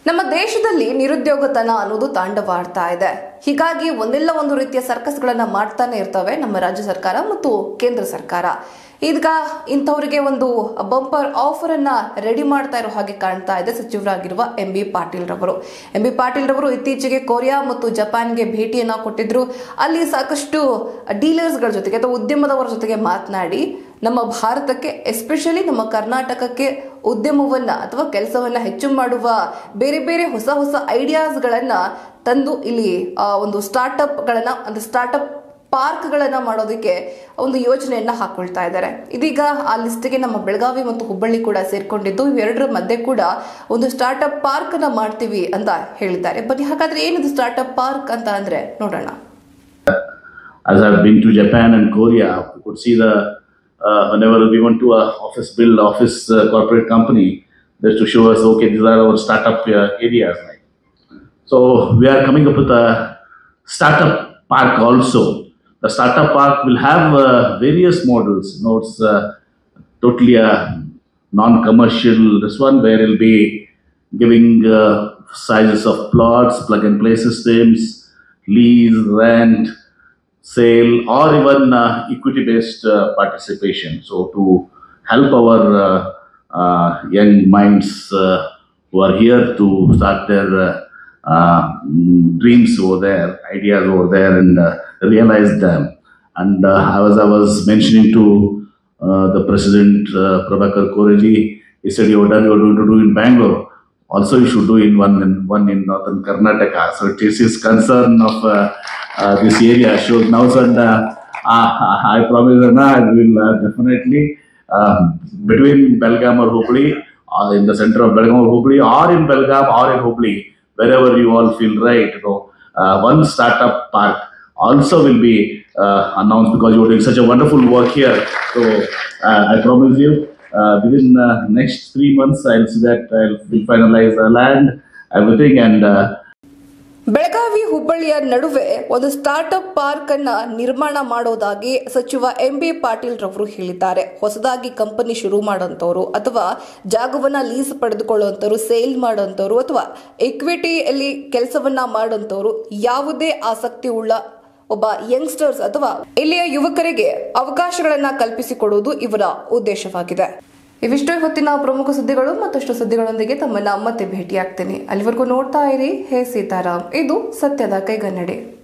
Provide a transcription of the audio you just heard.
ನಮ್ಮ ದೇಶದಲ್ಲಿ ನಿರುದ್ಯೋಗತನ ಅನ್ನೋದು ತಾಂಡವಾಡ್ತಾ ಇದೆ. ಹೀಗಾಗಿ ಒಂದೆಲ್ಲ ಒಂದು ರೀತಿಯ ಸರ್ಕಸ್ಗಳನ್ನ ಮಾಡ್ತಾನೆ ಇರ್ತವೆ ನಮ್ಮ ರಾಜ್ಯ ಸರ್ಕಾರ ಮತ್ತು ಕೇಂದ್ರ ಸರ್ಕಾರ. ಈಗ ಇಂಥವರಿಗೆ ಒಂದು ಬಂಪರ್ ಆಫರ್ ಅನ್ನ ರೆಡಿ ಮಾಡ್ತಾ ಇರೋ ಹಾಗೆ ಕಾಣ್ತಾ ಇದೆ ಸಚಿವರಾಗಿರುವ ಎಂ.ಬಿ. ಪಾಟೀಲ್ ರವರು ಇತ್ತೀಚೆಗೆ ಕೊರಿಯಾ ಮತ್ತು ಜಪಾನ್ಗೆ ಭೇಟಿಯನ್ನ ಕೊಟ್ಟಿದ್ರು. ಅಲ್ಲಿ ಸಾಕಷ್ಟು ಡೀಲರ್ಸ್ಗಳ ಜೊತೆಗೆ ಅಥವಾ ಉದ್ಯಮದವರ ಜೊತೆಗೆ ಮಾತನಾಡಿ ನಮ್ಮ ಭಾರತಕ್ಕೆ ಎಸ್ಪೆಷಲಿ ನಮ್ಮ ಕರ್ನಾಟಕಕ್ಕೆ ಉದ್ಯಮವನ್ನ ಅಥವಾ ಕೆಲಸವನ್ನ ಹೆಚ್ಚು ಮಾಡುವ ಬೇರೆ ಬೇರೆ ಹೊಸ ಹೊಸ ಐಡಿಯಾಸ್ಗಳನ್ನ ತಂದು ಇಲ್ಲಿ ಒಂದು ಸ್ಟಾರ್ಟ್ಅಪ್ ಪಾರ್ಕ್ಗಳನ್ನ ಮಾಡೋದಕ್ಕೆ ಒಂದು ಯೋಜನೆಯನ್ನ ಹಾಕೊಳ್ತಾ ಇದ್ದಾರೆ. ಇದೀಗ ಆ ಲಿಸ್ಟ್ಗೆ ನಮ್ಮ ಬೆಳಗಾವಿ ಮತ್ತು ಹುಬ್ಬಳ್ಳಿ ಕೂಡ ಸೇರ್ಕೊಂಡಿದ್ದು, ಇವೆರಡರ ಮಧ್ಯೆ ಕೂಡ ಒಂದು ಸ್ಟಾರ್ಟ್ಅಪ್ ಪಾರ್ಕ್ ಅನ್ನ ಮಾಡ್ತೀವಿ ಅಂತ ಹೇಳಿದ್ದಾರೆ. ಬನ್ನಿ ಹಾಗಾದ್ರೆ ಏನಿದು ಸ್ಟಾರ್ಟ್ಅಪ್ ಪಾರ್ಕ್ ಅಂತ ಅಂದ್ರೆ ನೋಡೋಣ. As I've been to Japan and Korea, you could see whenever we went to a corporate company, just to show us, okay, these are our startup areas. So we are coming up with a startup park also. The startup park will have various models. It's totally a non-commercial, this one, where it will be giving sizes of plots, plug-and-play systems, lease, rent, sale, or even equity-based participation. So to help our young minds who are here to start their dreams over there, ideas over there, and realize them. And I was mentioning to the President Prabhakar Koreji, he said, you're going to do in Bangalore. Also, you should do one in northern Karnataka. So it is his concern of this area. So now, I promise I will definitely between Belgaum or Hubli, or in the center of Belgaum or Hubli, or in Belgaum or in Hubli, wherever you all feel right. One startup park also will be announced, because you are doing such a wonderful work here. So I promise you, within next 3 months, I'll see that I'll finalize the land, everything, and Belagavi ಹುಬ್ಬಳ್ಳಿಯ ನಡುವೆ ಒಂದು startup park ಅನ್ನ ನಿರ್ಮಾಣ ಮಾಡೋದಾಗಿ ಸಚಿವ MB. Patil ರವರು ಹೇಳಿದ್ದಾರೆ. ಹೊಸದಾಗಿ company ಶುರು ಮಾಡೋಂಥವ್ರು ಅಥವಾ ಜಾಗವನ್ನ ಲೀಸ್ ಪಡೆದುಕೊಳ್ಳುವಂಥವ್ರು, ಸೇಲ್ ಮಾಡೋಂಥವ್ರು ಅಥವಾ ಇಕ್ವಿಟಿಯಲ್ಲಿ ಕೆಲಸವನ್ನ ಮಾಡೋಂಥವ್ರು, ಯಾವುದೇ ಆಸಕ್ತಿ ಉಳ್ಳ ಒಬ್ಬ ಯಂಗ್ಸ್ಟರ್ಸ್ ಅಥವಾ ಇಲ್ಲಿಯ ಯುವಕರಿಗೆ ಅವಕಾಶಗಳನ್ನ ಕಲ್ಪಿಸಿಕೊಡುವುದು ಇವರ ಉದ್ದೇಶವಾಗಿದೆ. ಇವಿಷ್ಟೇ ಹೊತ್ತಿನ ಪ್ರಮುಖ ಸುದ್ದಿಗಳು. ಮತ್ತಷ್ಟು ಸುದ್ದಿಗಳೊಂದಿಗೆ ತಮ್ಮನ್ನ ಮತ್ತೆ ಭೇಟಿಯಾಗ್ತೀನಿ. ಅಲ್ಲಿವರೆಗೂ ನೋಡ್ತಾ ಇರಿ ಹೇ ಸೀತಾರಾಮ್. ಇದು ಸತ್ಯದ ಕೈಗನ್ನಡಿ.